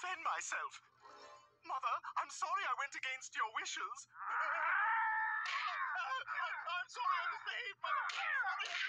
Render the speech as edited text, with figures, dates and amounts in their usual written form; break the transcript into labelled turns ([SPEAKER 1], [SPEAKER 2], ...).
[SPEAKER 1] defend myself. Mother, I'm sorry I went against your wishes. I'm sorry I misbehaved, Mother. I'm sorry.